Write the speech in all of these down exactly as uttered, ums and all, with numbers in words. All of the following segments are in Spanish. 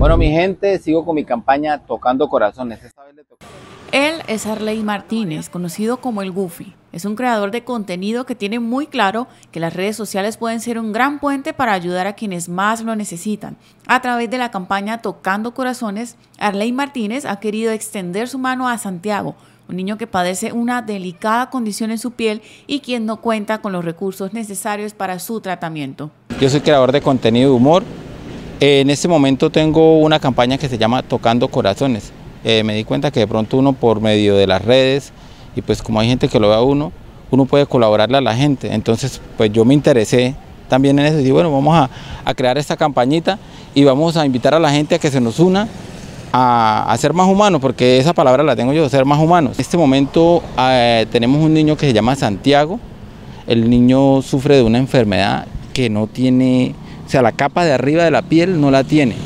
Bueno, mi gente, sigo con mi campaña Tocando Corazones. Esta vez le tocó. Él es Arley Martínez, conocido como el Goofy. Es un creador de contenido que tiene muy claro que las redes sociales pueden ser un gran puente para ayudar a quienes más lo necesitan. A través de la campaña Tocando Corazones, Arley Martínez ha querido extender su mano a Santiago, un niño que padece una delicada condición en su piel y quien no cuenta con los recursos necesarios para su tratamiento. Yo soy creador de contenido de humor. En este momento tengo una campaña que se llama Tocando Corazones. Eh, me di cuenta que de pronto uno por medio de las redes, y pues como hay gente que lo ve a uno, uno puede colaborarle a la gente. Entonces pues yo me interesé también en eso y dije, bueno, vamos a, a crear esta campañita y vamos a invitar a la gente a que se nos una a, a ser más humanos, porque esa palabra la tengo yo, ser más humanos. En este momento eh, tenemos un niño que se llama Santiago. El niño sufre de una enfermedad que no tiene, o sea, la capa de arriba de la piel no la tiene.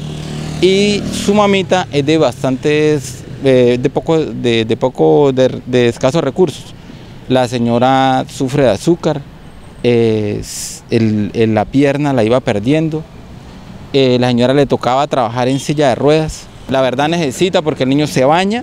Y su mamita es de bastantes, eh, de poco, de, de, poco de, de escasos recursos. La señora sufre de azúcar, eh, el, el, la pierna la iba perdiendo, eh, la señora le tocaba trabajar en silla de ruedas. La verdad necesita, porque el niño se baña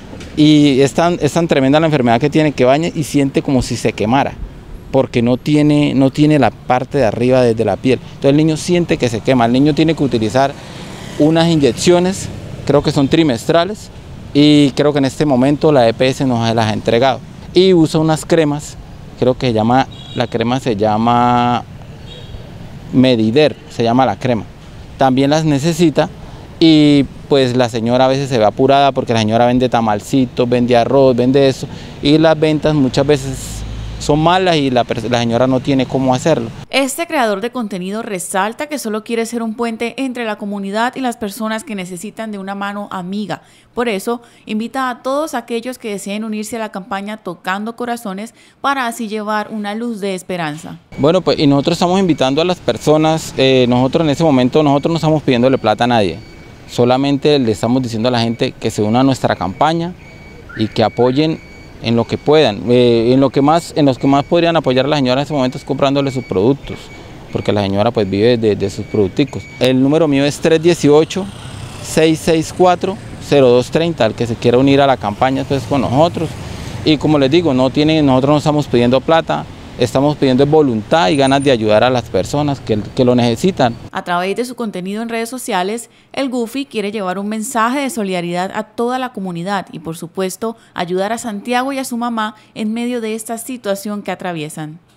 y es tan, es tan tremenda la enfermedad que tiene, que baña y siente como si se quemara, porque no tiene, no tiene la parte de arriba desde la piel. Entonces el niño siente que se quema. El niño tiene que utilizar unas inyecciones, creo que son trimestrales, y creo que en este momento la E P S nos las ha entregado. Y usa unas cremas, creo que se llama, la crema se llama Medider, se llama la crema. También las necesita y pues la señora a veces se ve apurada porque la señora vende tamalcitos, vende arroz, vende eso, y las ventas muchas veces son malas y la, la señora no tiene cómo hacerlo. Este creador de contenido resalta que solo quiere ser un puente entre la comunidad y las personas que necesitan de una mano amiga. Por eso, invita a todos aquellos que deseen unirse a la campaña Tocando Corazones para así llevar una luz de esperanza. Bueno, pues y nosotros estamos invitando a las personas, eh, nosotros en ese momento, nosotros no estamos pidiéndole plata a nadie, solamente le estamos diciendo a la gente que se una a nuestra campaña y que apoyen en lo que puedan, eh, en lo que más, en los que más podrían apoyar a la señora en este momento es comprándole sus productos, porque la señora pues vive de, de sus producticos. El número mío es tres uno ocho, seis seis cuatro, cero dos tres cero, al que se quiera unir a la campaña pues con nosotros. Y como les digo, no tienen, nosotros no estamos pidiendo plata, estamos pidiendo voluntad y ganas de ayudar a las personas que, que lo necesitan. A través de su contenido en redes sociales, el Goofy quiere llevar un mensaje de solidaridad a toda la comunidad y, por supuesto, ayudar a Santiago y a su mamá en medio de esta situación que atraviesan.